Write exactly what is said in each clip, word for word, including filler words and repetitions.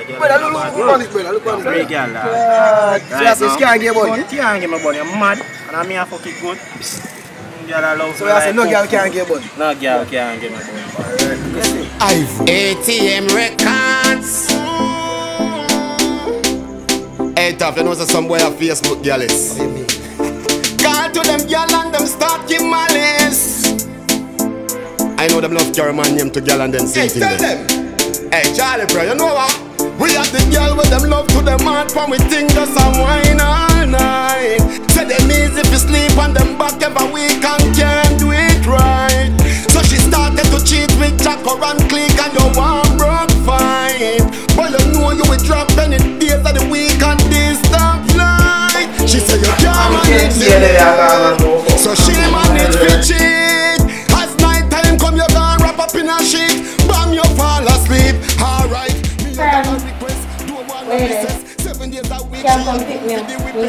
Brother, look, look on it, brother. Look on it. Free girl, dog. Yeah. So you can't get money. Can't get my money. I'm mad. And I mean I fuck it good. Girl, I love so you say no girl can't get money? No girl can't get my money. A T M Records. Hey, tough, you know so some boy a Facebook girl is. Call to them girl and them start give malice. I know them love carry man name to girl and then say things. Hey, tell them. Hey, Charlie, bro, you know what? We have the girl with them love to them heart, and we think just a wine all night. Say them easy if you sleep on them back every week and can't do it right. So she started to cheat with Jacko and Click and you want broke fine. But you know you will drop any days of the week and this stuff light. She said you can't manage it, so she managed to cheat. As night time come you gonna wrap up in a sheet. Bam you fall asleep, alright. Can't come pick me up.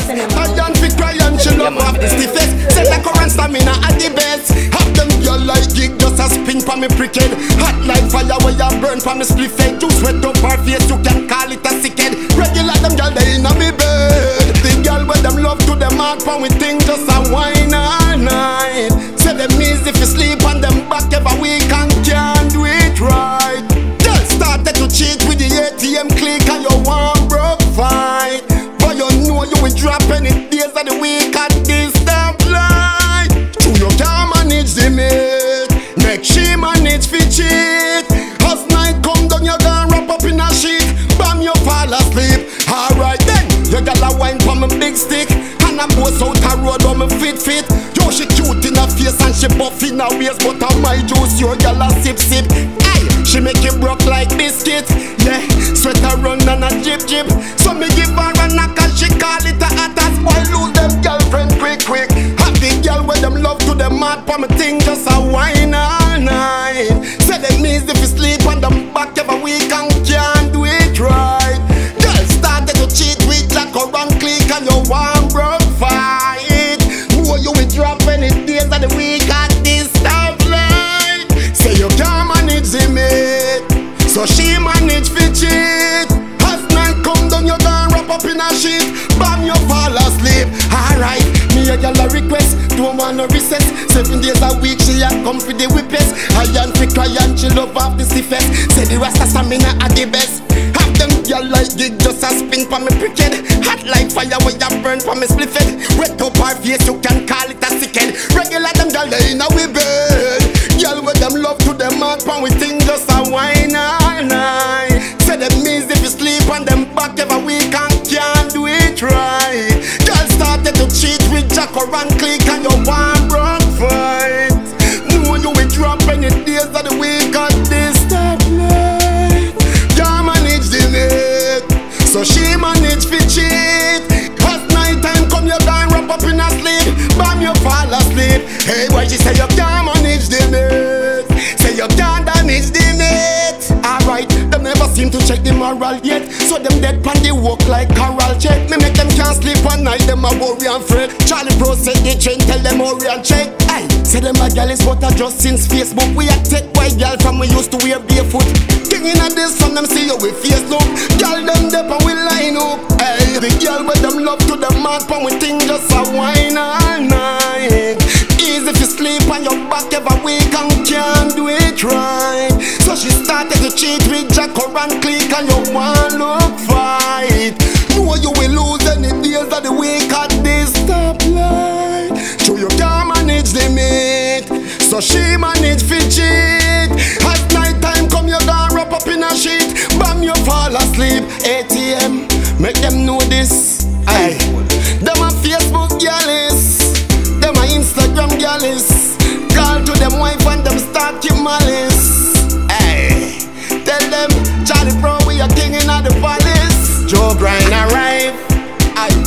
I don't fit cry and she love off the stiffest. Set the current stamina at the best. Have them girl like gig just a spin for me prickhead. Hot like fire where you burn for me split head. You sweat up her face, you can call it a sick head. Regular them girl they in a me bed. The girl with them love to them heart for we think just a wine all night. Say them easy if you sleep on them back every week and can't do it right. Girl started to cheat with the A T M Click and you want broke fight. But you know you will drop any days of the week at this stoplight. True you can't manage the mate, make she manage fi cheat. As night come down you gonna wrap up in a sheet. Bam you fall asleep, alright then. You got a wine from a big stick and a boss out a road on me fit fit. Yo she cute in her face and she buff in her waist, but on my juice your gal a sip sip. Aye, she make you broke like biscuit. Yeah, sweat a run and a jip jip. So me give her a knock and she call it a attack. Boy lose them girlfriend quick quick. Have the girl with them love to them mad for me thing just a wine all night. Say them easy if you sleep on them back every week and can't do it right. Girl started to cheat with Jacko and Click and you want broke fight. Know you will drop any days of the week at this stoplight. Say you can't manage the mate, so she manage fi cheat. As night come down you gonna wrap up in a sheet. Bam you fall asleep, alright. Me a girl a request, don't want no recess. Seven days a week she a come for the whippers. I and fi cry and she love off the stiffest. Say the rasta stamina are the best. Have them girl like gig just a spin for me prickhead. Hot like fire when you burn for me split head. Wet up her face you can call it a sick head. Regular them girl they in a we bed. Girl with them love to them heart and we think just a wine all night. Say them easy if you sleep on them back every week and can't do it right. Girl started to cheat with Jacko and Click and you want broke fight. Know you will drop any days of the week at this stoplight. Can't manage the mate, so she manage fi cheat. As night time come you gonna wrap up in a sleep. Bam you fall asleep. Hey boy she say you can't manage the mate, say you can't manage the mate. Alright, them never seem to check the moral yet. So them dead pan they walk like coral check. Me make them can't sleep one night, them a worry and fret. Charlie Pro said the train, tell them hurry and check. Aye, say them a gal is but a just since Facebook. We a take white gal from we used to wear barefoot. King in a this from them see you with face look. Gal them dep and we line up. Aye, the gal with them love to them mad pan we think just a wine all night. Easy if you sleep on your back every week and can't do it right. So she started to cheat with Jacko and Click and you want look fight. Know you will lose any days of the week at this stoplight. So you can't manage the mate, so she manage fi cheat. As night time come you gonna wrap up in a sheet. Bam you fall asleep. A T M make them know this. Aye, them a Facebook gallus, them a Instagram gallus. Call to them wife and them start keep malice. Hey, tell them Charlie Pro we a king in the palace. Joe Brian arrive. Aye.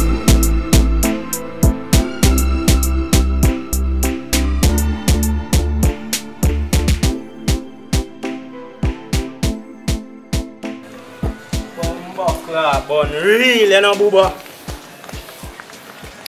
Bumbo clap, bun real you know booba.